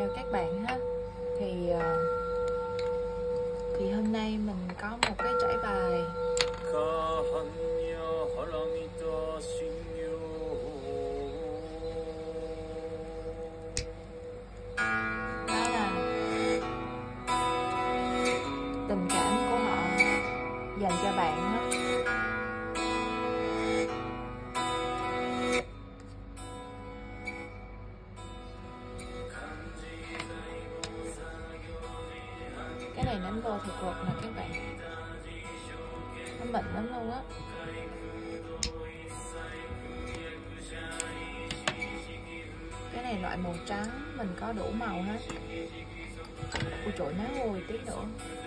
chào các bạn ha. Thì hôm nay mình có một cái trải bài đó là tình cảm của họ dành cho bạn đó. Cái này đánh vô thực vật nè các bạn, nó mịn lắm luôn á. Cái này loại màu trắng, mình có đủ màu hết. Ui trời, má ơi, tí nữa.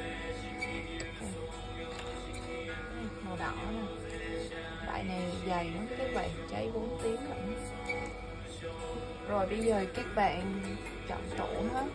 Màu đỏ nè. Loại này dày lắm các bạn, cháy 4 tiếng lận. Rồi bây giờ các bạn chọn tủ hết.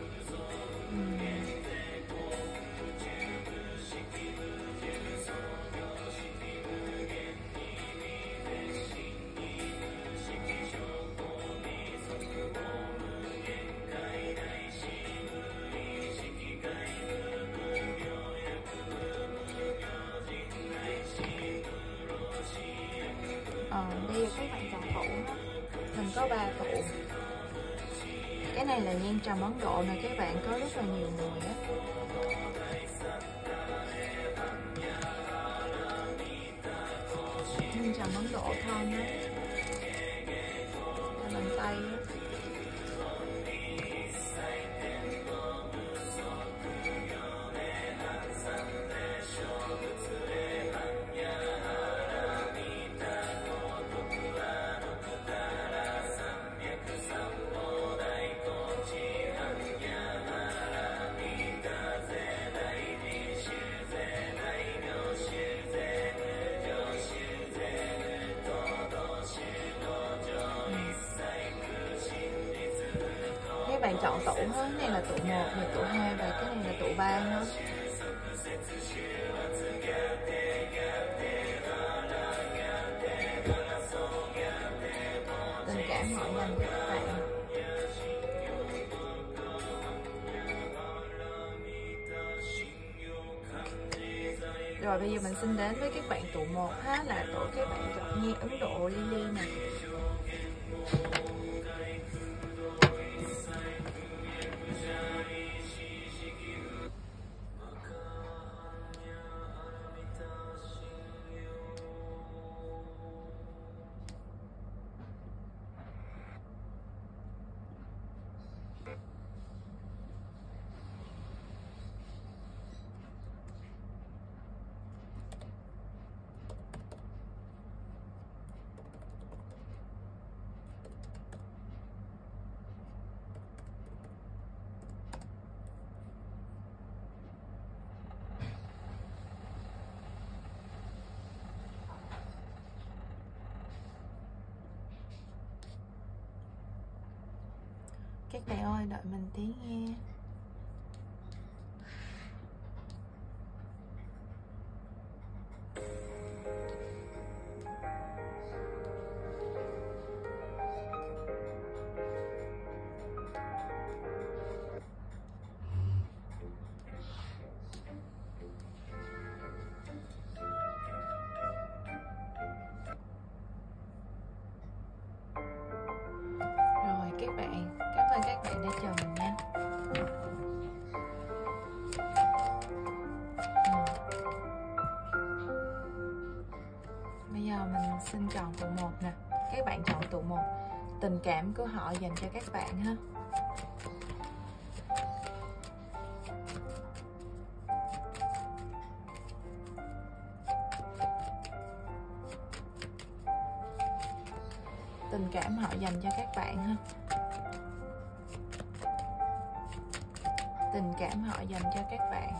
Bây giờ các bạn chọn tủ đó. Mình có 3 tủ. Cái này là nhang trầm Ấn Độ nè các bạn, có rất là nhiều mùi á. Nhang trầm Ấn Độ thơm á, bằng tay á. Các bạn chọn tủ hết, cái này là tủ 1, này tủ 2 và cái này là tủ 3 hết. Tình cảm họ dành cho các bạn. Rồi bây giờ mình xin đến với các bạn tủ 1 ha, là tủ các bạn chọn nhang Ấn Độ Lily nè. Các bạn ơi, đợi mình tí nghe. Rồi các bạn, cảm ơn các bạn đã chờ mình nha. Bây giờ mình xin chọn tủ 1 nè. Các bạn chọn tủ 1. Tình cảm của họ dành cho các bạn ha. Tình cảm họ dành cho các bạn ha. Tình cảm họ dành cho các bạn.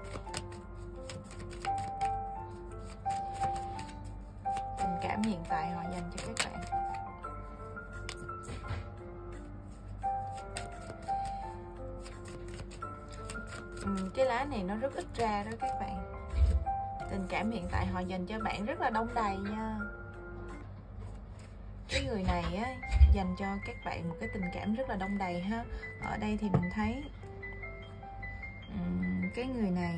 Tình cảm hiện tại họ dành cho các bạn. Cái lá này nó rất ít ra đó các bạn. Tình cảm hiện tại họ dành cho bạn rất là đông đầy nha. Cái người này á dành cho các bạn một cái tình cảm rất là đong đầy ha. Ở đây thì mình thấy cái người này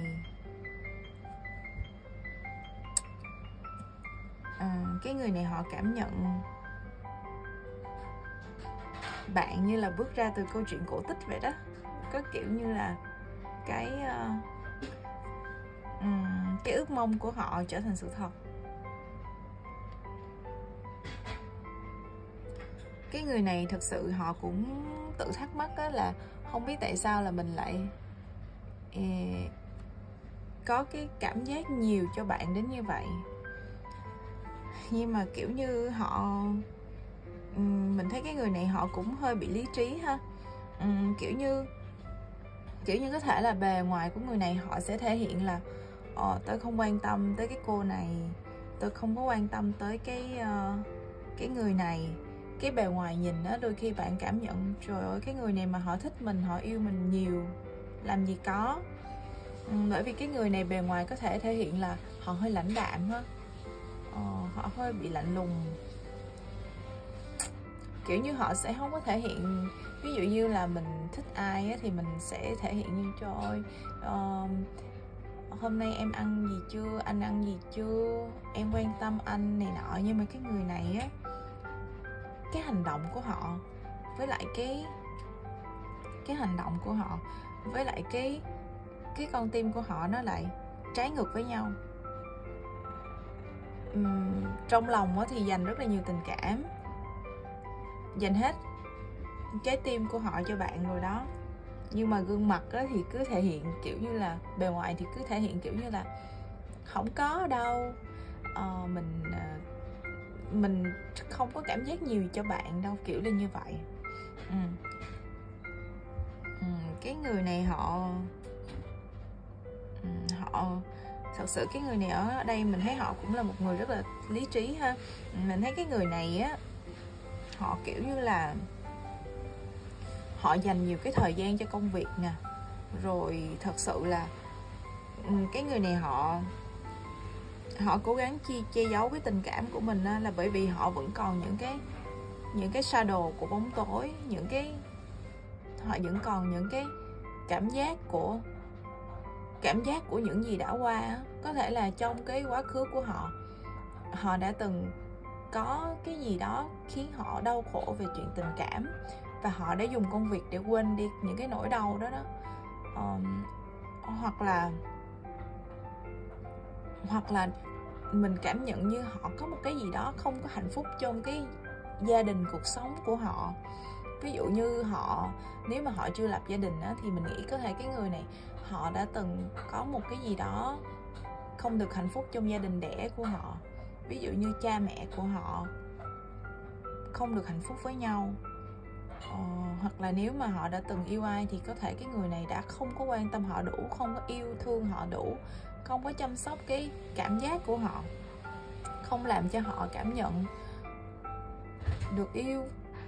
họ cảm nhận bạn như là bước ra từ câu chuyện cổ tích vậy đó. Có kiểu như là cái ước mong của họ trở thành sự thật. Cái người này thực sự họ cũng tự thắc mắc đó, là không biết tại sao là mình lại có cái cảm giác nhiều cho bạn đến như vậy. Nhưng mà kiểu như họ mình thấy cái người này họ cũng hơi bị lý trí ha. Kiểu như có thể là bề ngoài của người này họ sẽ thể hiện là tôi không quan tâm tới cái cô này, tôi không có quan tâm tới cái người này. Cái bề ngoài nhìn á, đôi khi bạn cảm nhận trời ơi, cái người này mà họ thích mình, họ yêu mình nhiều làm gì có. Bởi vì cái người này bề ngoài có thể thể hiện là họ hơi lãnh đạm ha, họ hơi bị lạnh lùng. Kiểu như họ sẽ không có thể hiện, ví dụ như là mình thích ai á, thì mình sẽ thể hiện như trời ơi, hôm nay em ăn gì chưa, anh ăn gì chưa, em quan tâm anh này nọ. Nhưng mà cái người này á, cái hành động của họ với lại cái hành động của họ với lại cái con tim của họ nó lại trái ngược với nhau. Trong lòng thì dành rất là nhiều tình cảm, dành hết trái tim của họ cho bạn rồi đó. Nhưng mà gương mặt thì cứ thể hiện kiểu như là bề ngoài thì cứ thể hiện kiểu như là không có đâu, mình không có cảm giác nhiều cho bạn đâu, kiểu là như vậy. Cái người này họ thật sự cái người này ở đây mình thấy họ cũng là một người rất là lý trí ha. Mình thấy cái người này á, họ kiểu như là họ dành nhiều cái thời gian cho công việc nè. Rồi thật sự là cái người này họ cố gắng che giấu cái tình cảm của mình á, là bởi vì họ vẫn còn những cái shadow của bóng tối, họ vẫn còn những cái cảm giác của những gì đã qua á. Có thể là trong cái quá khứ của họ đã từng có cái gì đó khiến họ đau khổ về chuyện tình cảm, và họ đã dùng công việc để quên đi những cái nỗi đau đó. Hoặc là mình cảm nhận như họ có một cái gì đó không có hạnh phúc trong cái gia đình, cuộc sống của họ. Ví dụ như nếu mà họ chưa lập gia đình á, thì mình nghĩ có thể cái người này họ đã từng có một cái gì đó không được hạnh phúc trong gia đình đẻ của họ. Ví dụ như cha mẹ của họ không được hạnh phúc với nhau. Hoặc là nếu mà họ đã từng yêu ai thì có thể cái người này đã không có quan tâm họ đủ, không có yêu thương họ đủ, không có chăm sóc cái cảm giác của họ, không làm cho họ cảm nhận được yêu.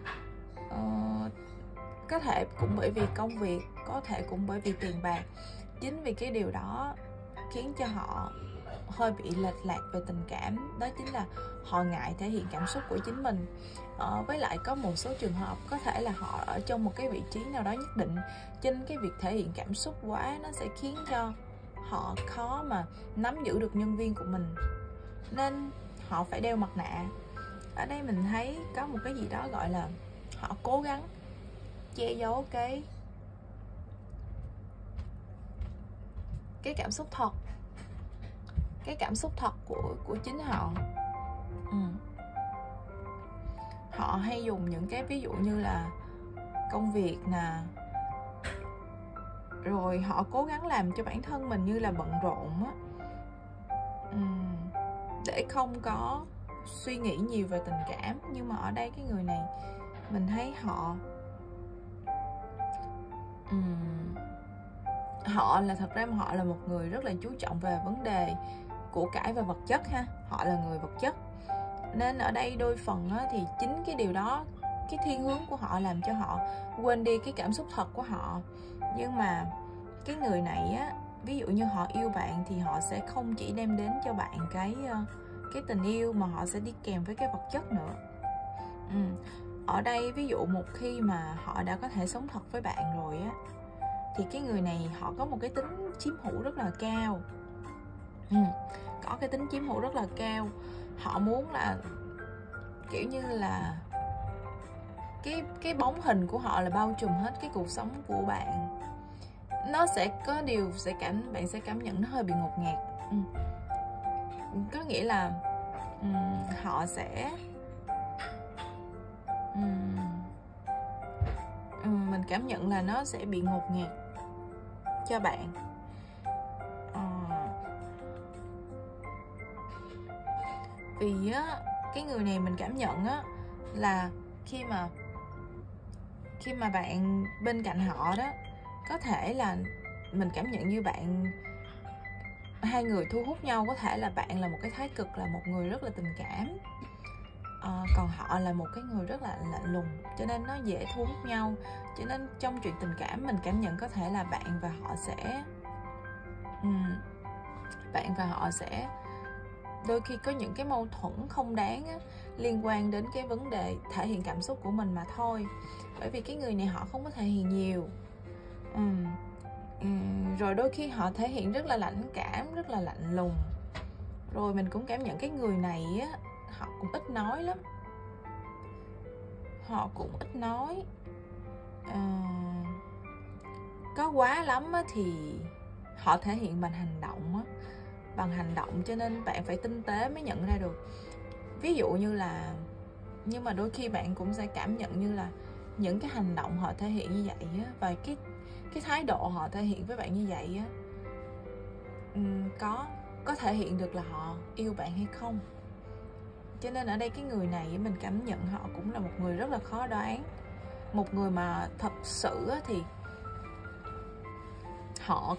Có thể cũng bởi vì công việc, có thể cũng bởi vì tiền bạc. Chính vì cái điều đó khiến cho họ hơi bị lệch lạc về tình cảm. Đó chính là họ ngại thể hiện cảm xúc của chính mình. Với lại có một số trường hợp có thể là họ ở trong một cái vị trí nào đó nhất định, trên cái việc thể hiện cảm xúc quá nó sẽ khiến cho họ khó mà nắm giữ được nhân viên của mình, nên họ phải đeo mặt nạ. Ở đây mình thấy có một cái gì đó gọi là họ cố gắng che giấu cái cảm xúc thật, cái cảm xúc thật của chính họ. Họ hay dùng những cái ví dụ như là công việc nè, rồi họ cố gắng làm cho bản thân mình như là bận rộn á, để không có suy nghĩ nhiều về tình cảm. Nhưng mà ở đây cái người này mình thấy họ là thật ra họ là một người rất là chú trọng về vấn đề của cải và vật chất ha. Họ là người vật chất, nên ở đây đôi phần á, thì chính cái điều đó, cái thiên hướng của họ làm cho họ quên đi cái cảm xúc thật của họ. Nhưng mà cái người này á, ví dụ như họ yêu bạn thì họ sẽ không chỉ đem đến cho bạn cái tình yêu, mà họ sẽ đi kèm với cái vật chất nữa. ở đây ví dụ một khi mà họ đã có thể sống thật với bạn rồi á, thì cái người này họ có một cái tính chiếm hữu rất là cao. Có cái tính chiếm hữu rất là cao. Họ muốn là kiểu như là cái bóng hình của họ là bao trùm hết cái cuộc sống của bạn. Nó sẽ có điều bạn sẽ cảm nhận nó hơi bị ngột ngạt. Có nghĩa là họ sẽ mình cảm nhận là nó sẽ bị ngột ngạt cho bạn. Vì á, cái người này mình cảm nhận á là khi mà bạn bên cạnh họ đó, có thể là mình cảm nhận như hai người thu hút nhau. Có thể là bạn là một cái thái cực, là một người rất là tình cảm, còn họ là một cái người rất là lạnh lùng, cho nên nó dễ thu hút nhau. Cho nên trong chuyện tình cảm mình cảm nhận có thể là bạn và họ sẽ đôi khi có những cái mâu thuẫn không đáng á, liên quan đến cái vấn đề thể hiện cảm xúc của mình mà thôi. Bởi vì cái người này họ không có thể hiện nhiều. Rồi đôi khi họ thể hiện rất là lãnh cảm, rất là lạnh lùng. Rồi mình cũng cảm nhận cái người này á, họ cũng ít nói lắm. Họ cũng ít nói. Có quá lắm á, thì họ thể hiện bằng hành động á. Cho nên bạn phải tinh tế mới nhận ra được. Ví dụ như là, nhưng mà đôi khi bạn cũng sẽ cảm nhận như là những cái hành động họ thể hiện như vậy á, và cái thái độ họ thể hiện với bạn như vậy á, có thể hiện được là họ yêu bạn hay không. Cho nên ở đây cái người này mình cảm nhận họ cũng là một người rất là khó đoán. Một người mà thật sự á, thì họ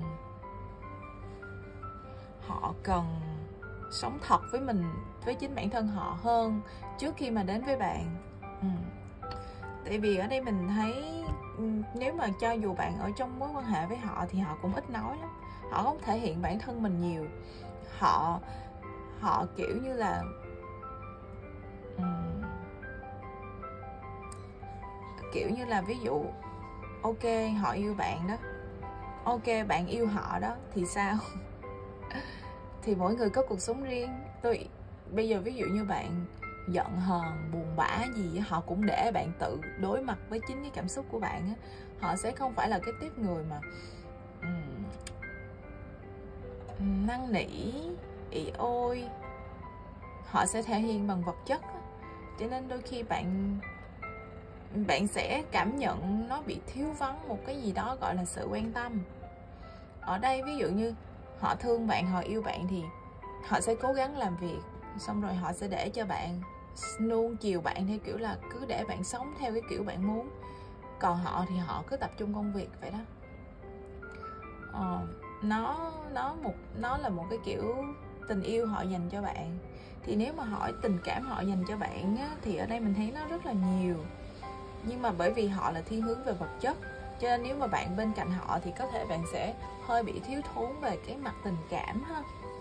cần sống thật với mình, với chính bản thân họ hơn trước khi mà đến với bạn. Tại vì ở đây mình thấy nếu mà cho dù bạn ở trong mối quan hệ với họ thì họ cũng ít nói lắm. Họ không thể hiện bản thân mình nhiều. Họ kiểu như là ví dụ ok, họ yêu bạn đó, ok bạn yêu họ đó, thì sao? Thì mỗi người có cuộc sống riêng. Bây giờ ví dụ như bạn giận hờn, buồn bã gì, họ cũng để bạn tự đối mặt với chính cái cảm xúc của bạn á. Họ sẽ không phải là cái tiếp người mà năn nỉ, ỉ ôi. Họ sẽ thể hiện bằng vật chất á. Cho nên đôi khi bạn sẽ cảm nhận nó bị thiếu vắng một cái gì đó gọi là sự quan tâm. Ở đây ví dụ như họ thương bạn, họ yêu bạn thì họ sẽ cố gắng làm việc, xong rồi họ sẽ để cho bạn, nuông chiều bạn theo kiểu là cứ để bạn sống theo cái kiểu bạn muốn. Còn họ thì họ cứ tập trung công việc vậy đó. Nó là một cái kiểu tình yêu họ dành cho bạn. Thì nếu mà hỏi tình cảm họ dành cho bạn á, thì ở đây mình thấy nó rất là nhiều. Nhưng mà bởi vì họ là thiên hướng về vật chất, cho nên nếu mà bạn bên cạnh họ thì có thể bạn sẽ hơi bị thiếu thốn về cái mặt tình cảm ha.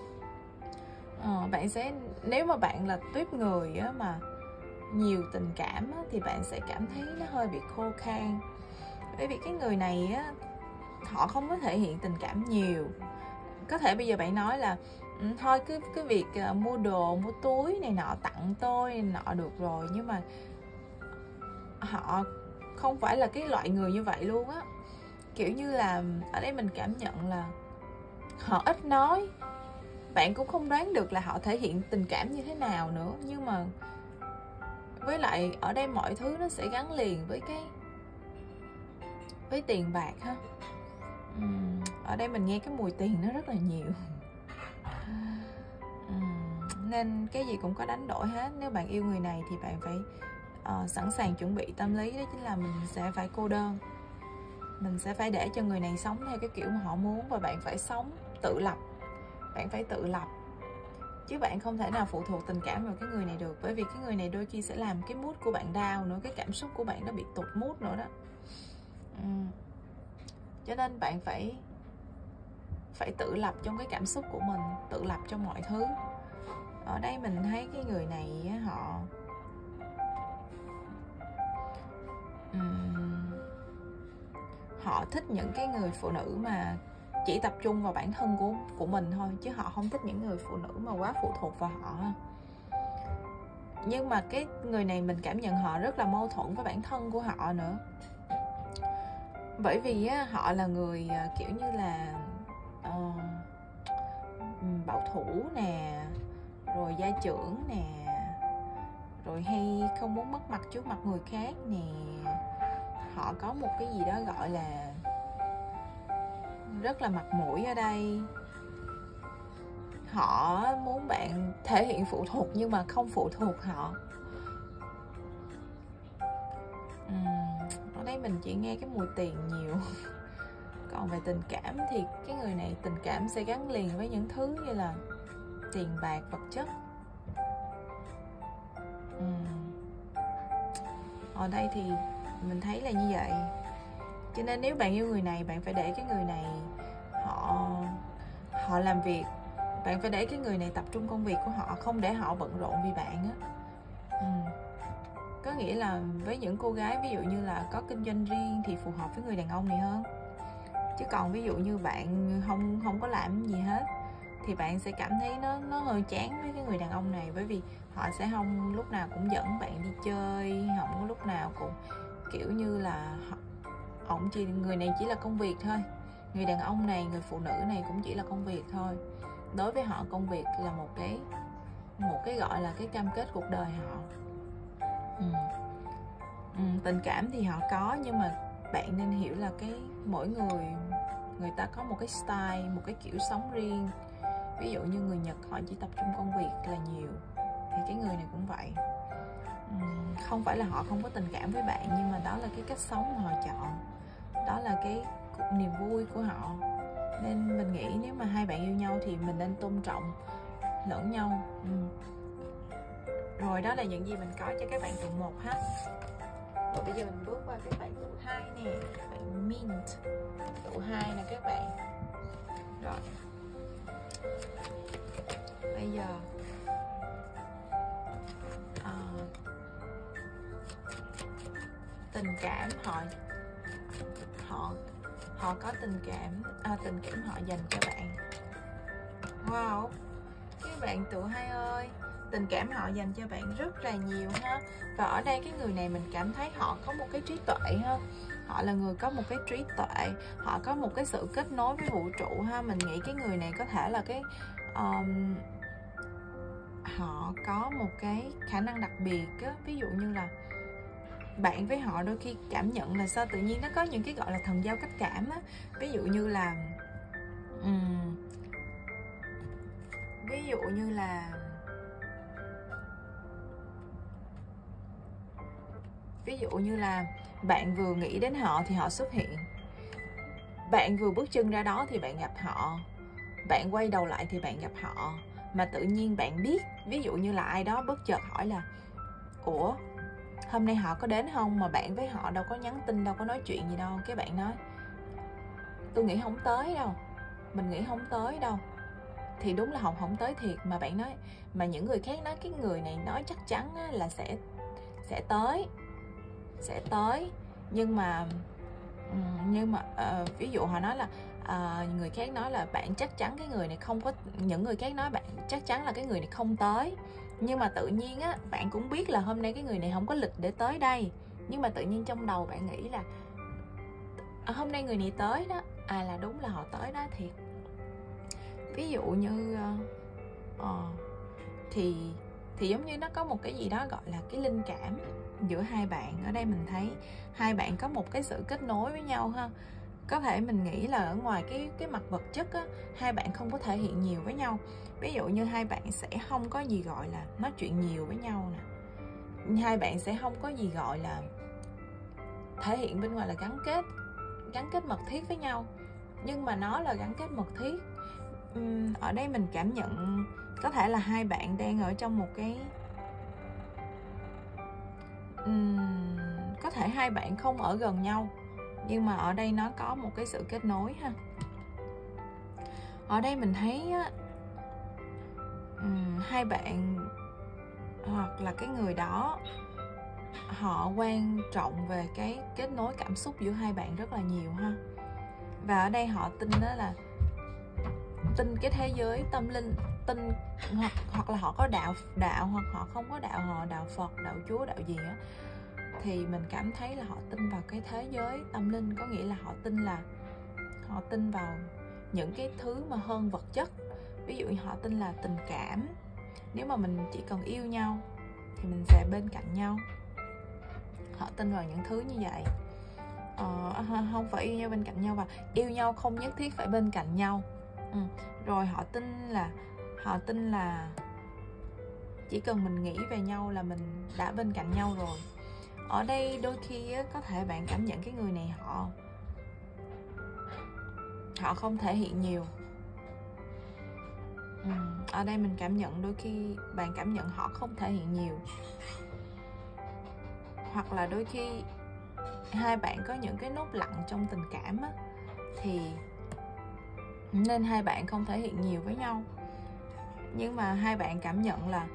Nếu mà bạn là tuýp người á, mà nhiều tình cảm á, thì bạn sẽ cảm thấy nó hơi bị khô khan. Bởi vì cái người này á, họ không có thể hiện tình cảm nhiều. Có thể bây giờ bạn nói là thôi cứ việc mua đồ, mua túi này nọ tặng tôi này nọ được rồi, nhưng mà họ không phải là cái loại người như vậy luôn á. Kiểu như là ở đây mình cảm nhận là họ ít nói. Bạn cũng không đoán được là họ thể hiện tình cảm như thế nào nữa. Nhưng mà với lại ở đây mọi thứ nó sẽ gắn liền với tiền bạc ha. Ở đây mình nghe cái mùi tiền nó rất là nhiều. Nên cái gì cũng có đánh đổi hết. Nếu bạn yêu người này thì bạn phải sẵn sàng chuẩn bị tâm lý, đó chính là mình sẽ phải cô đơn. Mình sẽ phải để cho người này sống theo cái kiểu mà họ muốn. Và bạn phải sống tự lập. Bạn phải tự lập, chứ bạn không thể nào phụ thuộc tình cảm vào cái người này được. Bởi vì cái người này đôi khi sẽ làm cái mood của bạn down nữa, cái cảm xúc của bạn nó bị tụt mood nữa đó. Cho nên bạn phải tự lập trong cái cảm xúc của mình, tự lập trong mọi thứ. Ở đây mình thấy cái người này họ họ thích những cái người phụ nữ mà chỉ tập trung vào bản thân của mình thôi, chứ họ không thích những người phụ nữ mà quá phụ thuộc vào họ. Nhưng mà cái người này mình cảm nhận họ rất là mâu thuẫn với bản thân của họ nữa, bởi vì á, họ là người kiểu như là bảo thủ nè, rồi gia trưởng nè, rồi hay không muốn mất mặt trước mặt người khác nè. Họ có một cái gì đó gọi là rất là mặt mũi ở đây. Họ muốn bạn thể hiện phụ thuộc nhưng mà không phụ thuộc họ. Ở đây mình chỉ nghe cái mùi tiền nhiều. Còn về tình cảm thì cái người này tình cảm sẽ gắn liền với những thứ như là tiền bạc, vật chất. Ở đây thì mình thấy là như vậy. Cho nên nếu bạn yêu người này, bạn phải để cái người này họ làm việc. Bạn phải để cái người này tập trung công việc của họ, không để họ bận rộn vì bạn á. Có nghĩa là với những cô gái ví dụ như là có kinh doanh riêng thì phù hợp với người đàn ông này hơn. Chứ còn ví dụ như bạn không có làm gì hết thì bạn sẽ cảm thấy nó hơi chán với cái người đàn ông này, bởi vì họ sẽ không lúc nào cũng dẫn bạn đi chơi, không có lúc nào cũng kiểu như là người này chỉ là công việc thôi. Người đàn ông này, người phụ nữ này cũng chỉ là công việc thôi. Đối với họ công việc là một cái gọi là cái cam kết cuộc đời họ. Tình cảm thì họ có, nhưng mà bạn nên hiểu là mỗi người ta có một cái style, một cái kiểu sống riêng. Ví dụ như người Nhật họ chỉ tập trung công việc là nhiều, thì cái người này cũng vậy. Không phải là họ không có tình cảm với bạn, nhưng mà đó là cái cách sống mà họ chọn, đó là cái niềm vui của họ. Nên mình nghĩ nếu mà hai bạn yêu nhau thì mình nên tôn trọng lẫn nhau. Rồi đó là những gì mình có cho các bạn tụ 1 ha. Rồi bây giờ mình bước qua các bạn tụ 2 nè, các bạn Mint tụ 2 nè các bạn. Rồi bây giờ tình cảm họ có tình cảm họ dành cho bạn. Wow, các bạn tụ 2 ơi, tình cảm họ dành cho bạn rất là nhiều ha. Và ở đây cái người này mình cảm thấy họ có một cái trí tuệ ha. Họ là người có một cái trí tuệ, họ có một cái sự kết nối với vũ trụ ha. Mình nghĩ cái người này có thể là họ có một cái khả năng đặc biệt á. Ví dụ như là bạn với họ đôi khi cảm nhận là sao tự nhiên nó có những cái gọi là thần giao cách cảm á. Ví dụ như là bạn vừa nghĩ đến họ thì họ xuất hiện, bạn vừa bước chân ra đó thì bạn gặp họ, bạn quay đầu lại thì bạn gặp họ. Mà tự nhiên bạn biết, ví dụ như là ai đó bất chợt hỏi là ủa hôm nay họ có đến không, mà bạn với họ đâu có nhắn tin, đâu có nói chuyện gì đâu. Cái bạn nói tôi nghĩ không tới đâu, mình nghĩ không tới đâu. Thì đúng là họ không tới thiệt. Mà bạn nói, mà những người khác nói cái người này nói chắc chắn là sẽ tới. Nhưng mà ví dụ họ nói là người khác nói là bạn chắc chắn cái người này không có, những người khác nói bạn chắc chắn là cái người này không tới. Nhưng mà tự nhiên á, bạn cũng biết là hôm nay cái người này không có lịch để tới đây, nhưng mà tự nhiên trong đầu bạn nghĩ là hôm nay người này tới đó, là đúng là họ tới đó thiệt. Ví dụ như thì giống như nó có một cái gì đó gọi là cái linh cảm giữa hai bạn. Ở đây mình thấy hai bạn có một cái sự kết nối với nhau ha. Có thể mình nghĩ là ở ngoài cái mặt vật chất á, hai bạn không có thể hiện nhiều với nhau. Ví dụ như hai bạn sẽ không có gì gọi là nói chuyện nhiều với nhau nè, hai bạn sẽ không có gì gọi là thể hiện bên ngoài là gắn kết mật thiết với nhau, nhưng mà nó là gắn kết mật thiết. Ở đây mình cảm nhận có thể là hai bạn đang ở trong một cái có thể hai bạn không ở gần nhau, nhưng mà ở đây nó có một cái sự kết nối ha. Ở đây mình thấy á, hai bạn hoặc là cái người đó họ quan trọng về cái kết nối cảm xúc giữa hai bạn rất là nhiều ha. Và ở đây họ tin đó là tin cái thế giới tâm linh, tin hoặc là họ có đạo hoặc họ không có đạo, họ đạo Phật, đạo Chúa, đạo gì á, thì mình cảm thấy là họ tin vào cái thế giới tâm linh. Có nghĩa là họ tin vào những cái thứ mà hơn vật chất. Ví dụ như họ tin là tình cảm, nếu mà mình chỉ cần yêu nhau thì mình sẽ bên cạnh nhau. Họ tin vào những thứ như vậy. Không phải yêu nhau bên cạnh nhau, và yêu nhau không nhất thiết phải bên cạnh nhau. Rồi họ tin là chỉ cần mình nghĩ về nhau là mình đã bên cạnh nhau rồi. Ở đây đôi khi có thể bạn cảm nhận cái người này họ không thể hiện nhiều. Ở đây mình cảm nhận đôi khi bạn cảm nhận họ không thể hiện nhiều, hoặc là đôi khi hai bạn có những cái nốt lặng trong tình cảm á, thì nên hai bạn không thể hiện nhiều với nhau. Nhưng mà hai bạn cảm nhận là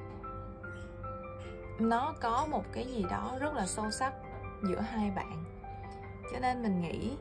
nó có một cái gì đó rất là sâu sắc giữa hai bạn. Cho nên mình nghĩ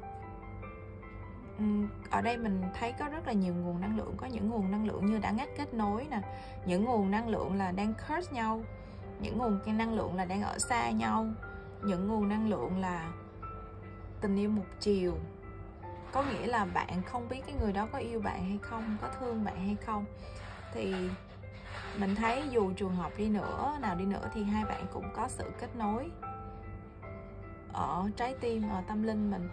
ở đây mình thấy có rất là nhiều nguồn năng lượng. Có những nguồn năng lượng như đã ngắt kết nối nè, những nguồn năng lượng là đang curse nhau, những nguồn năng lượng là đang ở xa nhau, những nguồn năng lượng là tình yêu một chiều. Có nghĩa là bạn không biết cái người đó có yêu bạn hay không, có thương bạn hay không. Thì mình thấy dù trường hợp nào đi nữa thì hai bạn cũng có sự kết nối ở trái tim, ở tâm linh mình.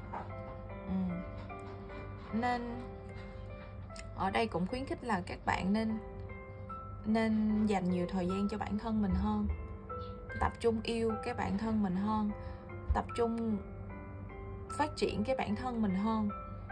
Nên ở đây cũng khuyến khích là các bạn nên dành nhiều thời gian cho bản thân mình hơn, tập trung yêu cái bản thân mình hơn, tập trung phát triển cái bản thân mình hơn.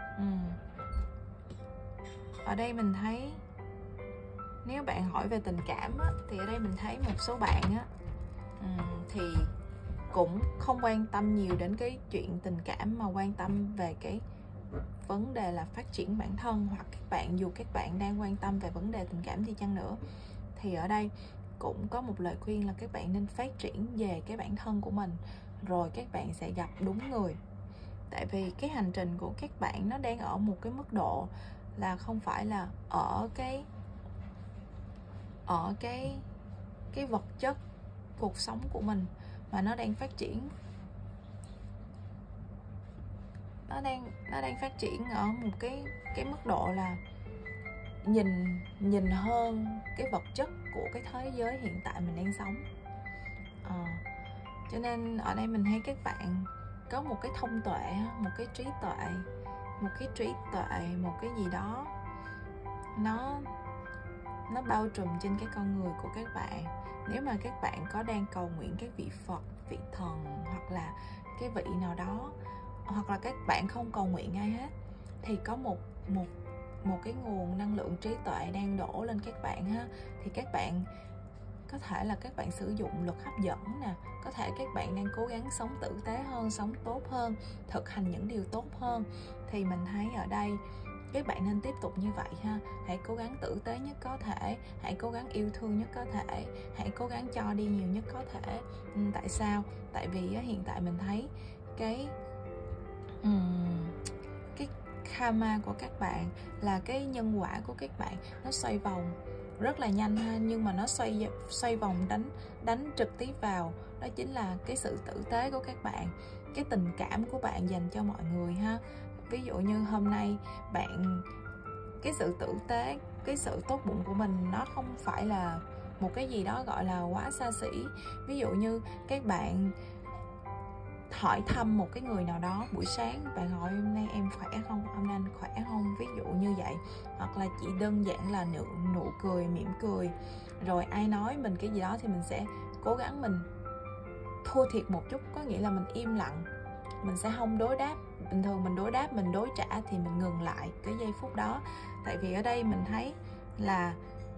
Ở đây mình thấy nếu bạn hỏi về tình cảm á, thì ở đây mình thấy một số bạn á, thì cũng không quan tâm nhiều đến cái chuyện tình cảm, mà quan tâm về cái vấn đề là phát triển bản thân. Hoặc dù các bạn đang quan tâm về vấn đề tình cảm thì chăng nữa, thì ở đây cũng có một lời khuyên là các bạn nên phát triển về cái bản thân của mình, rồi các bạn sẽ gặp đúng người. Tại vì cái hành trình của các bạn nó đang ở một cái mức độ là không phải là ở cái vật chất cuộc sống của mình, mà nó đang phát triển, nó đang phát triển ở một cái mức độ là nhìn hơn cái vật chất của cái thế giới hiện tại mình đang sống. Cho nên ở đây mình thấy các bạn có một cái thông tuệ, một cái trí tuệ, một cái gì đó nó bao trùm trên cái con người của các bạn. Nếu mà các bạn có đang cầu nguyện các vị Phật, vị thần, hoặc là cái vị nào đó, hoặc là các bạn không cầu nguyện ai hết, thì có một cái nguồn năng lượng trí tuệ đang đổ lên các bạn ha. Thì các bạn có thể là các bạn sử dụng luật hấp dẫn nè, có thể các bạn đang cố gắng sống tử tế hơn, sống tốt hơn, thực hành những điều tốt hơn. Thì mình thấy ở đây các bạn nên tiếp tục như vậy ha. Hãy cố gắng tử tế nhất có thể, hãy cố gắng yêu thương nhất có thể, hãy cố gắng cho đi nhiều nhất có thể. Tại sao? Tại vì hiện tại mình thấy cái karma của các bạn, là cái nhân quả của các bạn, nó xoay vòng rất là nhanh ha. Nhưng mà nó xoay vòng đánh trực tiếp vào, đó chính là cái sự tử tế của các bạn, cái tình cảm của bạn dành cho mọi người ha. Ví dụ như hôm nay bạn, cái sự tử tế, cái sự tốt bụng của mình nó không phải là một cái gì đó gọi là quá xa xỉ. Ví dụ như các bạn hỏi thăm một cái người nào đó buổi sáng, bạn hỏi hôm nay em khỏe không, hôm nay anh khỏe không, ví dụ như vậy. Hoặc là chỉ đơn giản là nụ cười, mỉm cười. Rồi ai nói mình cái gì đó thì mình sẽ cố gắng mình thua thiệt một chút, có nghĩa là mình im lặng, mình sẽ không đối đáp. Bình thường mình đối đáp, mình đối trả thì mình ngừng lại cái giây phút đó. Tại vì ở đây mình thấy là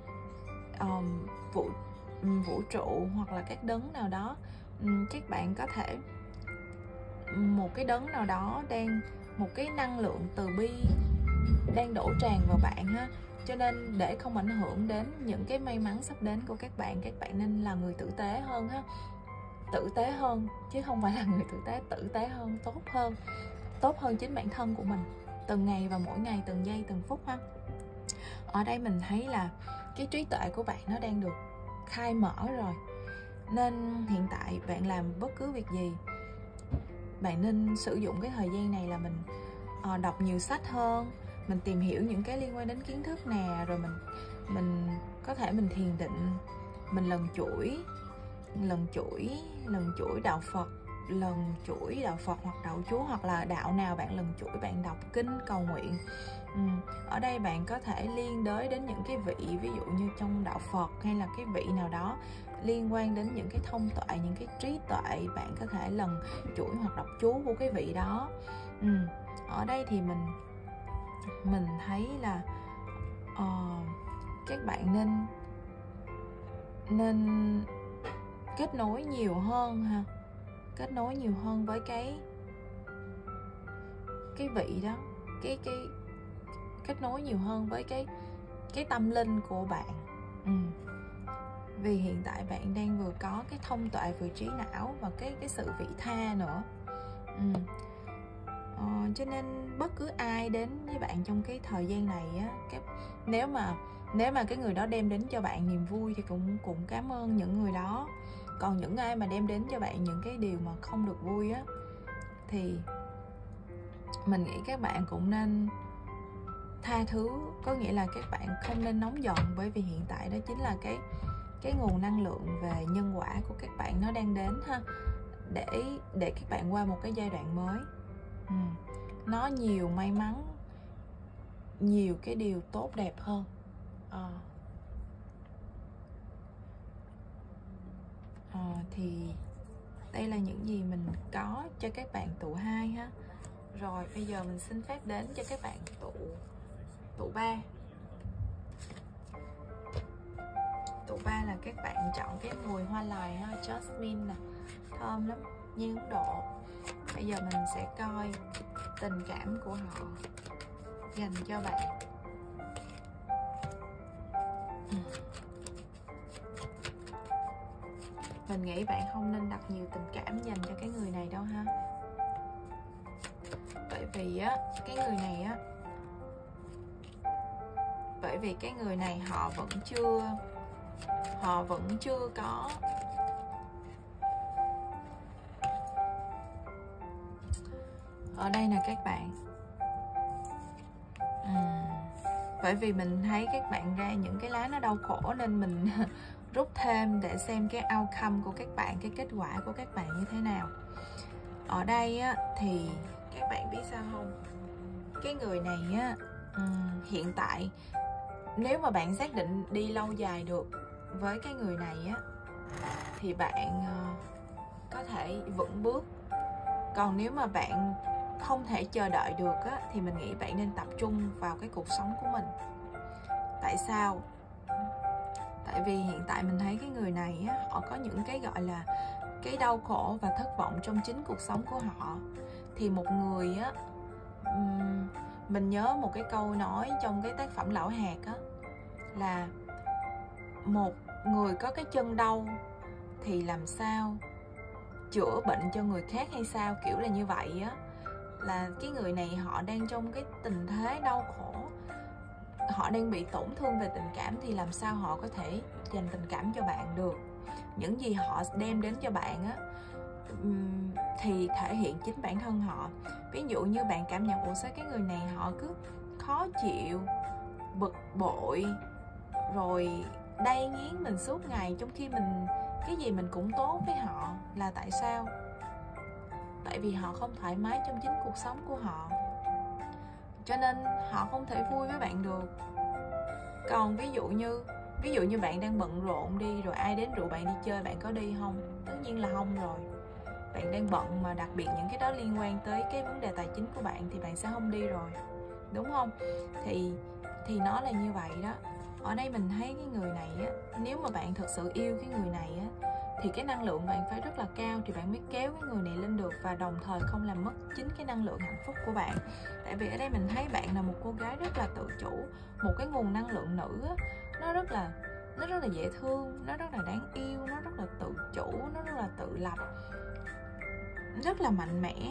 vũ trụ hoặc là các đấng nào đó, các bạn có thể một cái đấng nào đó một cái năng lượng từ bi đang đổ tràn vào bạn ha. Cho nên để không ảnh hưởng đến những cái may mắn sắp đến của các bạn nên là người tử tế hơn ha. tử tế hơn, chứ không phải là người tử tế hơn, tốt hơn chính bản thân của mình, từng ngày và mỗi ngày, từng giây từng phút ha. Ở đây mình thấy là cái trí tuệ của bạn nó đang được khai mở rồi, nên hiện tại bạn làm bất cứ việc gì, bạn nên sử dụng cái thời gian này là mình đọc nhiều sách hơn, mình tìm hiểu những cái liên quan đến kiến thức nè, rồi mình có thể mình thiền định, mình lần chuỗi đạo Phật, hoặc đạo Chúa, hoặc là đạo nào bạn lần chuỗi, bạn đọc kinh cầu nguyện. Ở đây bạn có thể liên đới đến những cái vị, ví dụ như trong đạo Phật hay là cái vị nào đó liên quan đến những cái thông tuệ, những cái trí tuệ, bạn có thể lần chuỗi hoặc đọc chú của cái vị đó. Ở đây thì mình thấy là các bạn nên kết nối nhiều hơn ha, kết nối nhiều hơn với cái vị đó, cái kết nối nhiều hơn với cái tâm linh của bạn. Vì hiện tại bạn đang vừa có cái thông tuệ, vừa trí não và cái sự vị tha nữa. Cho nên bất cứ ai đến với bạn trong cái thời gian này á, nếu mà cái người đó đem đến cho bạn niềm vui thì cũng cảm ơn những người đó. Còn những ai mà đem đến cho bạn những cái điều mà không được vui á, thì mình nghĩ các bạn cũng nên tha thứ, có nghĩa là các bạn không nên nóng giận, bởi vì hiện tại đó chính là cái nguồn năng lượng về nhân quả của các bạn nó đang đến ha, để các bạn qua một cái giai đoạn mới. Nó nhiều may mắn, nhiều cái điều tốt đẹp hơn. Thì đây là những gì mình có cho các bạn tụ 2 ha. Rồi bây giờ mình xin phép đến cho các bạn tụ 3. Tụ 3 là các bạn chọn cái mùi hoa loài ha, jasmine nè, thơm lắm, như Ấn Độ. Bây giờ mình sẽ coi tình cảm của họ dành cho bạn. Mình nghĩ bạn không nên đặt nhiều tình cảm dành cho cái người này đâu ha. Bởi vì cái người này họ vẫn chưa có ở đây nè các bạn. Bởi vì mình thấy các bạn ra những cái lá nó đau khổ, nên mình rút thêm để xem cái outcome của các bạn, cái kết quả của các bạn như thế nào. Ở đây á, thì các bạn biết sao không, cái người này á, hiện tại nếu mà bạn xác định đi lâu dài được với cái người này á, thì bạn có thể vững bước. Còn nếu mà bạn không thể chờ đợi được á, thì mình nghĩ bạn nên tập trung vào cái cuộc sống của mình. Tại sao? Tại vì hiện tại mình thấy cái người này á, họ có những cái gọi là cái đau khổ và thất vọng trong chính cuộc sống của họ. Thì một người á, mình nhớ một cái câu nói trong cái tác phẩm Lão Hạt á, là một người có cái chân đau thì làm sao chữa bệnh cho người khác hay sao, kiểu là như vậy á. Là cái người này họ đang trong cái tình thế đau khổ, họ đang bị tổn thương về tình cảm, thì làm sao họ có thể dành tình cảm cho bạn được. Những gì họ đem đến cho bạn á, thì thể hiện chính bản thân họ. Ví dụ như bạn cảm nhận sao cái người này họ cứ khó chịu, bực bội, rồi đay nghiến mình suốt ngày, trong khi mình cái gì mình cũng tốt với họ. Là tại sao? Tại vì họ không thoải mái trong chính cuộc sống của họ, cho nên họ không thể vui với bạn được. Còn ví dụ như bạn đang bận rộn đi, rồi ai đến rủ bạn đi chơi, bạn có đi không? Tất nhiên là không rồi. Bạn đang bận, mà đặc biệt những cái đó liên quan tới cái vấn đề tài chính của bạn, thì bạn sẽ không đi rồi, đúng không? Thì nó là như vậy đó. Ở đây mình thấy cái người này á, nếu mà bạn thật sự yêu cái người này á, thì cái năng lượng bạn phải rất là cao thì bạn mới kéo cái người này lên được, và đồng thời không làm mất chính cái năng lượng hạnh phúc của bạn. Tại vì ở đây mình thấy bạn là một cô gái rất là tự chủ, một cái nguồn năng lượng nữ á, nó rất là nó rất là dễ thương, nó rất là đáng yêu, nó rất là tự chủ, nó rất là tự lập, rất là mạnh mẽ.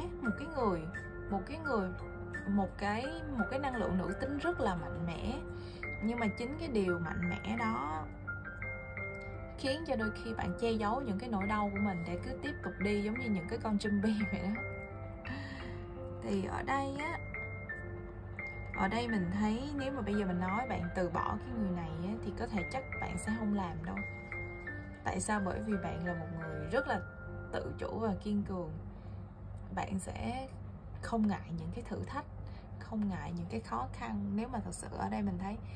Một cái năng lượng nữ tính rất là mạnh mẽ. Nhưng mà chính cái điều mạnh mẽ đó khiến cho đôi khi bạn che giấu những cái nỗi đau của mình để cứ tiếp tục đi giống như những cái con zombie vậy đó. Thì ở đây mình thấy nếu mà bây giờ mình nói bạn từ bỏ cái người này á, thì có thể chắc bạn sẽ không làm đâu. Tại sao? Bởi vì bạn là một người rất là tự chủ và kiên cường. Bạn sẽ không ngại những cái thử thách, không ngại những cái khó khăn. Nếu mà thật sự ở đây mình thấy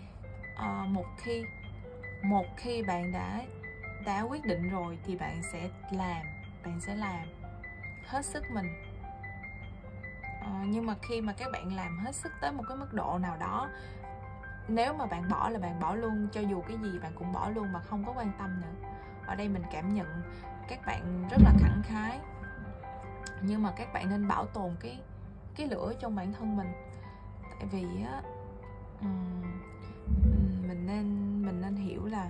một khi bạn đã quyết định rồi thì bạn sẽ làm hết sức mình. Nhưng mà khi mà các bạn làm hết sức tới một cái mức độ nào đó, nếu mà bạn bỏ là bạn bỏ luôn, cho dù cái gì bạn cũng bỏ luôn mà không có quan tâm nữa. Ở đây mình cảm nhận các bạn rất là khẳng khái, nhưng mà các bạn nên bảo tồn cái lửa trong bản thân mình. Tại vì á, mình nên hiểu là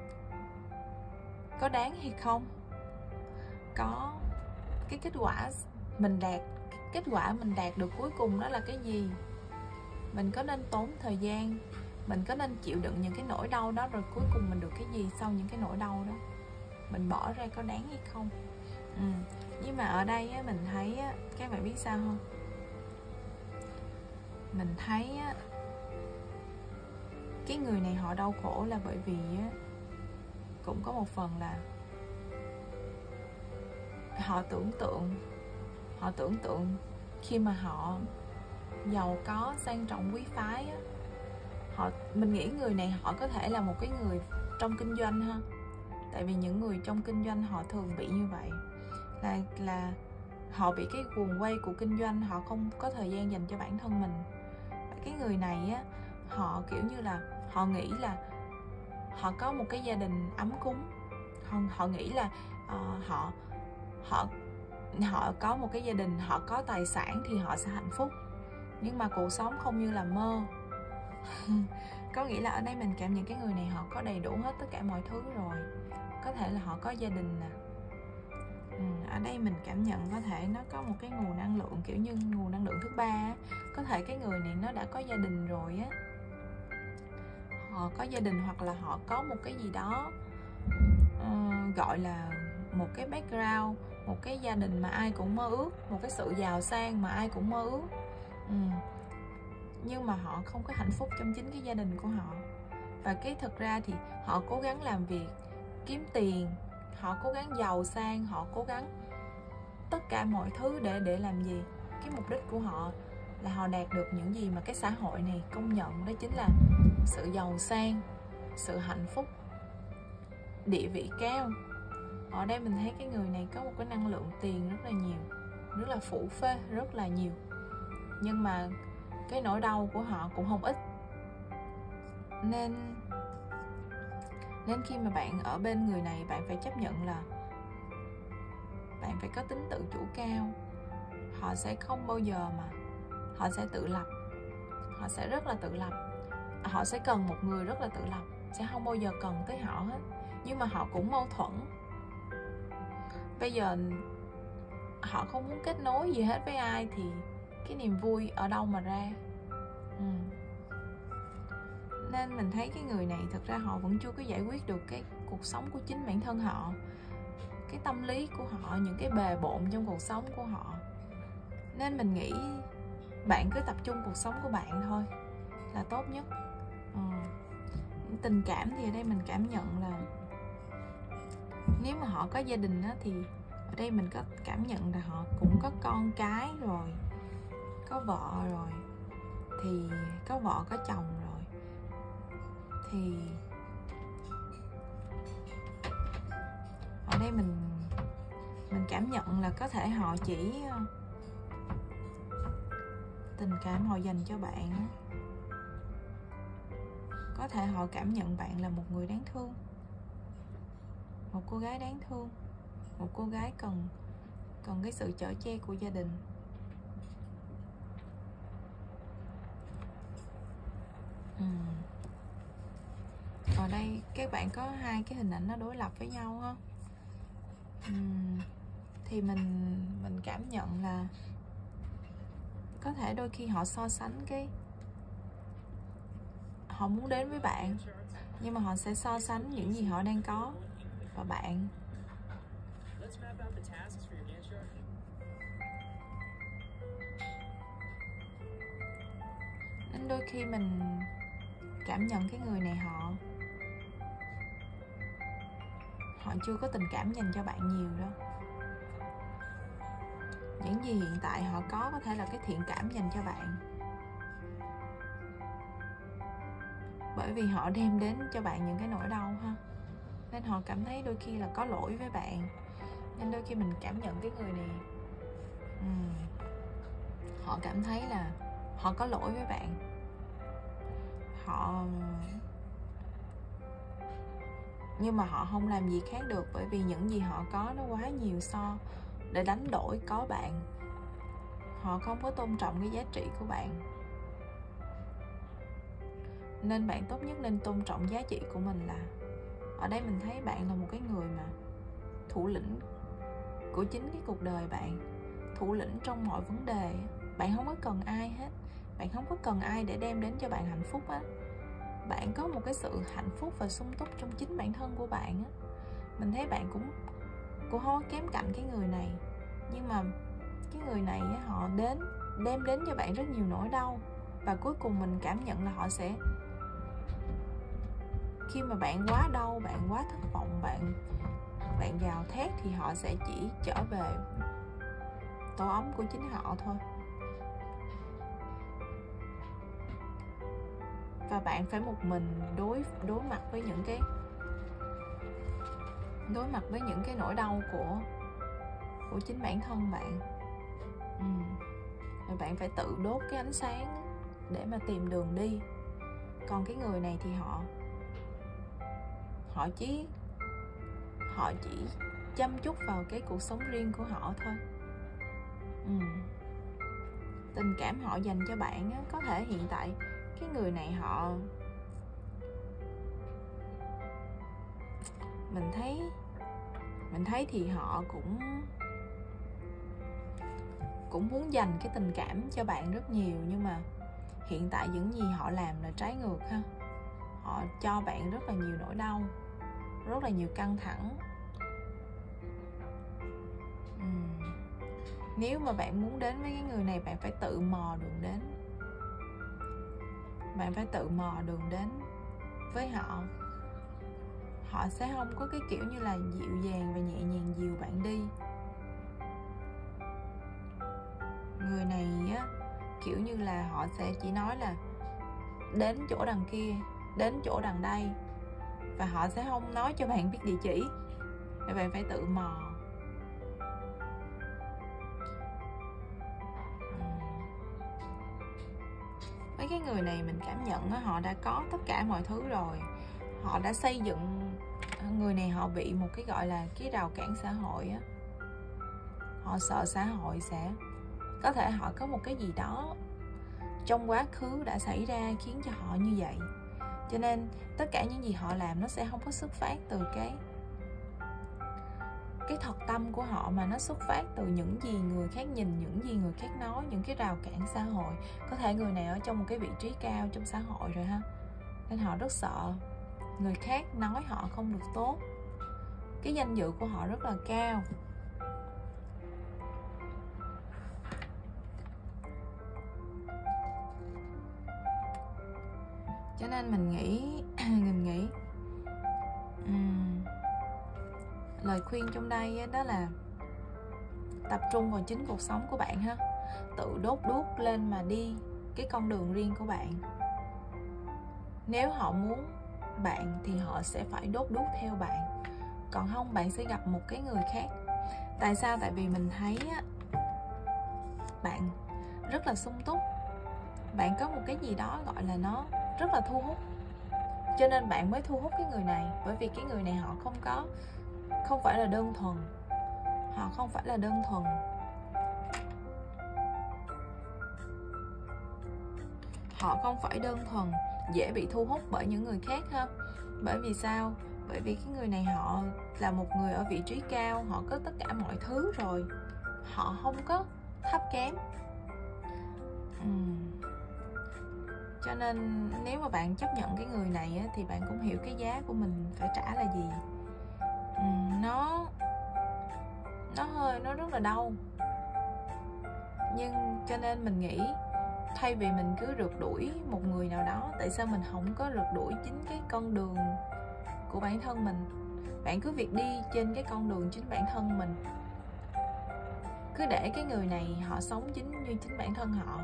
có đáng hay không, có cái kết quả mình đạt được cuối cùng đó là cái gì, mình có nên tốn thời gian, mình có nên chịu đựng những cái nỗi đau đó, rồi cuối cùng mình được cái gì sau những cái nỗi đau đó, mình bỏ ra có đáng hay không. Nhưng mà ở đây á, mình thấy á, các bạn biết sao không, mình thấy á, cái người này họ đau khổ là bởi vì á, cũng có một phần là họ tưởng tượng khi mà họ giàu có, sang trọng, quý phái á, mình nghĩ người này họ có thể là một cái người trong kinh doanh ha. Tại vì những người trong kinh doanh họ thường bị như vậy, là họ bị cái guồng quay của kinh doanh, họ không có thời gian dành cho bản thân mình. Cái người này á, họ kiểu như là họ nghĩ là họ có một cái gia đình ấm cúng, họ nghĩ là họ có một cái gia đình, họ có tài sản thì họ sẽ hạnh phúc. Nhưng mà cuộc sống không như là mơ. Có nghĩa là ở đây mình cảm nhận cái người này họ có đầy đủ hết tất cả mọi thứ rồi. Có thể là họ có gia đình nè. Ở đây mình cảm nhận có thể nó có một cái nguồn năng lượng kiểu như nguồn năng lượng thứ ba á. Có thể cái người này nó đã có gia đình rồi á, họ có gia đình hoặc là họ có một cái gì đó gọi là một cái background, một cái gia đình mà ai cũng mơ ước, một cái sự giàu sang mà ai cũng mơ ước. Nhưng mà họ không có hạnh phúc trong chính cái gia đình của họ. Và cái thực ra thì họ cố gắng làm việc, kiếm tiền, họ cố gắng giàu sang, họ cố gắng tất cả mọi thứ để làm gì? Cái mục đích của họ là họ đạt được những gì mà cái xã hội này công nhận, đó chính là sự giàu sang, sự hạnh phúc, địa vị cao. Ở đây mình thấy cái người này có một cái năng lượng tiền rất là nhiều, rất là phủ phê, rất là nhiều. Nhưng mà cái nỗi đau của họ cũng không ít. Nên khi mà bạn ở bên người này, bạn phải chấp nhận là bạn phải có tính tự chủ cao. Họ sẽ không bao giờ mà họ sẽ tự lập, họ sẽ rất là tự lập. Họ sẽ cần một người rất là tự lập, sẽ không bao giờ cần tới họ hết. Nhưng mà họ cũng mâu thuẫn. Bây giờ họ không muốn kết nối gì hết với ai thì cái niềm vui ở đâu mà ra? Nên mình thấy cái người này thật ra họ vẫn chưa có giải quyết được cái cuộc sống của chính bản thân họ, cái tâm lý của họ, những cái bề bộn trong cuộc sống của họ. Nên mình nghĩ bạn cứ tập trung cuộc sống của bạn thôi là tốt nhất. Tình cảm thì ở đây mình cảm nhận là nếu mà họ có gia đình á, thì ở đây mình có cảm nhận là họ cũng có con cái rồi, có vợ rồi, thì có vợ có chồng rồi, thì ở đây mình cảm nhận là có thể họ chỉ tình cảm họ dành cho bạn, có thể họ cảm nhận bạn là một người đáng thương, một cô gái đáng thương, một cô gái cần cái sự chở che của gia đình. Ở đây các bạn có hai cái hình ảnh nó đối lập với nhau ha. Thì mình cảm nhận là có thể đôi khi họ so sánh họ muốn đến với bạn, nhưng mà họ sẽ so sánh những gì họ đang có và bạn. Nên đôi khi mình cảm nhận cái người này họ chưa có tình cảm dành cho bạn nhiều đâu. Những gì hiện tại họ có thể là cái thiện cảm dành cho bạn, bởi vì họ đem đến cho bạn những cái nỗi đau ha. Nên họ cảm thấy đôi khi là có lỗi với bạn. Nên đôi khi mình cảm nhận cái người này họ cảm thấy là họ có lỗi với bạn. Nhưng mà họ không làm gì khác được, bởi vì những gì họ có nó quá nhiều để đánh đổi có bạn. Họ không có tôn trọng cái giá trị của bạn. Nên bạn tốt nhất nên tôn trọng giá trị của mình. Là ở đây mình thấy bạn là một cái người mà thủ lĩnh của chính cái cuộc đời bạn, thủ lĩnh trong mọi vấn đề. Bạn không có cần ai hết, bạn không có cần ai để đem đến cho bạn hạnh phúc á. Bạn có một cái sự hạnh phúc và sung túc trong chính bản thân của bạn á. Mình thấy bạn cũng không có kém cạnh cái người này, nhưng mà cái người này á, họ đem đến cho bạn rất nhiều nỗi đau. Và cuối cùng mình cảm nhận là họ sẽ, khi mà bạn quá đau, bạn quá thất vọng, bạn gào thét, thì họ sẽ chỉ trở về tổ ấm của chính họ thôi. Và bạn phải một mình đối mặt với những cái nỗi đau của chính bản thân bạn. Và bạn phải tự đốt cái ánh sáng để mà tìm đường đi. Còn cái người này thì họ chỉ chăm chút vào cái cuộc sống riêng của họ thôi. Tình cảm họ dành cho bạn á, có thể hiện tại cái người này mình thấy thì họ cũng muốn dành cái tình cảm cho bạn rất nhiều, nhưng mà hiện tại những gì họ làm là trái ngược ha. Họ cho bạn rất là nhiều nỗi đau, rất là nhiều căng thẳng. Nếu mà bạn muốn đến với cái người này, bạn phải tự mò đường đến. Bạn phải tự mò đường đến với họ. Họ sẽ không có cái kiểu như là dịu dàng và nhẹ nhàng dìu bạn đi. Người này á, kiểu như là họ sẽ chỉ nói là đến chỗ đằng kia, đến chỗ đằng đây, và họ sẽ không nói cho bạn biết địa chỉ. Và bạn phải tự mò. Với cái người này mình cảm nhận á, họ đã có tất cả mọi thứ rồi. Họ đã xây dựng, người này họ bị một cái gọi là cái rào cản xã hội á. Họ sợ xã hội sẽ, có thể họ có một cái gì đó trong quá khứ đã xảy ra khiến cho họ như vậy. Cho nên tất cả những gì họ làm nó sẽ không có xuất phát từ cái thật tâm của họ, mà nó xuất phát từ những gì người khác nhìn, những gì người khác nói, những cái rào cản xã hội. Có thể người này ở trong một cái vị trí cao trong xã hội rồi ha, nên họ rất sợ người khác nói họ không được tốt. Cái danh dự của họ rất là cao. Cho nên mình nghĩ lời khuyên trong đây đó là tập trung vào chính cuộc sống của bạn ha. Tự đốt đuốc lên mà đi cái con đường riêng của bạn. Nếu họ muốn bạn thì họ sẽ phải đốt đuốc theo bạn. Còn không, bạn sẽ gặp một cái người khác. Tại sao? Tại vì mình thấy á, bạn rất là sung túc. Bạn có một cái gì đó gọi là nó rất là thu hút, cho nên bạn mới thu hút cái người này. Bởi vì cái người này họ không phải là đơn thuần. Họ không phải là đơn thuần. Họ không phải đơn thuần. dễ bị thu hút bởi những người khác ha. Bởi vì sao? Bởi vì cái người này họ là một người ở vị trí cao, họ có tất cả mọi thứ rồi, họ không có thấp kém. Cho nên nếu mà bạn chấp nhận cái người này á, thì bạn cũng hiểu cái giá của mình phải trả là gì. Nó rất là đau. Nhưng cho nên mình nghĩ thay vì mình cứ rượt đuổi một người nào đó, tại sao mình không có rượt đuổi chính cái con đường của bản thân mình? Bạn cứ việc đi trên cái con đường chính bản thân mình, cứ để cái người này họ sống chính như chính bản thân họ.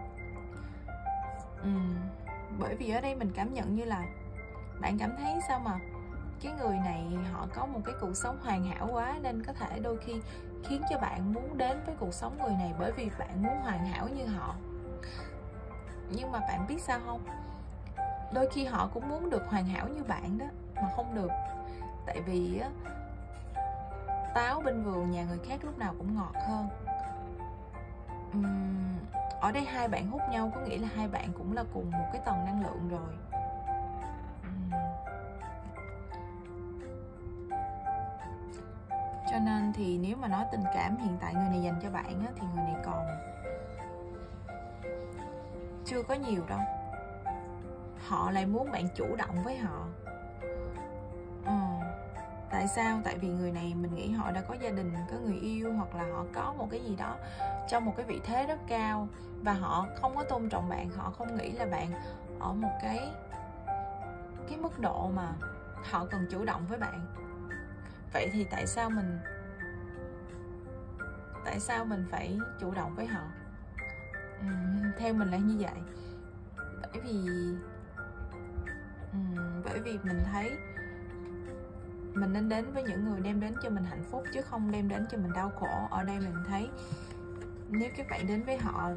Bởi vì ở đây mình cảm nhận như là bạn cảm thấy sao mà cái người này họ có một cái cuộc sống hoàn hảo quá, nên có thể đôi khi khiến cho bạn muốn đến với cuộc sống người này bởi vì bạn muốn hoàn hảo như họ. Nhưng mà bạn biết sao không? Đôi khi họ cũng muốn được hoàn hảo như bạn đó, mà không được. Tại vì á, táo bên vườn nhà người khác lúc nào cũng ngọt hơn. Ở đây hai bạn hút nhau có nghĩa là hai bạn cũng là cùng một cái tầng năng lượng rồi. Cho nên thì nếu mà nói tình cảm hiện tại người này dành cho bạn á, thì người này còn chưa có nhiều đâu. Họ lại muốn bạn chủ động với họ. Tại sao? Tại vì người này mình nghĩ họ đã có gia đình, có người yêu, hoặc là họ có một cái gì đó trong một cái vị thế rất cao, và họ không có tôn trọng bạn. Họ không nghĩ là bạn ở một cái mức độ mà họ cần chủ động với bạn. Vậy thì tại sao phải chủ động với họ? Theo mình là như vậy. Bởi vì mình thấy mình nên đến với những người đem đến cho mình hạnh phúc, chứ không đem đến cho mình đau khổ. Ở đây mình thấy nếu các bạn đến với họ,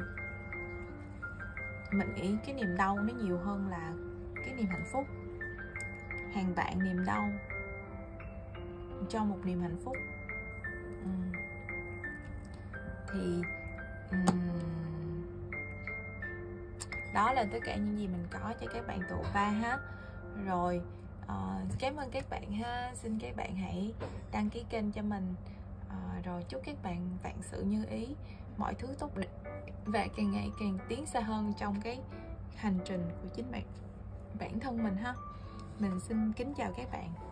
mình nghĩ cái niềm đau nó nhiều hơn là cái niềm hạnh phúc. Hàng vạn niềm đau cho một niềm hạnh phúc. Thì đó là tất cả những gì mình có cho các bạn tụ ba ha. Rồi cảm ơn các bạn ha. Xin các bạn hãy đăng ký kênh cho mình. Rồi chúc các bạn vạn sự như ý, mọi thứ tốt đẹp và càng ngày càng tiến xa hơn trong cái hành trình của chính bản thân mình ha. Mình xin kính chào các bạn.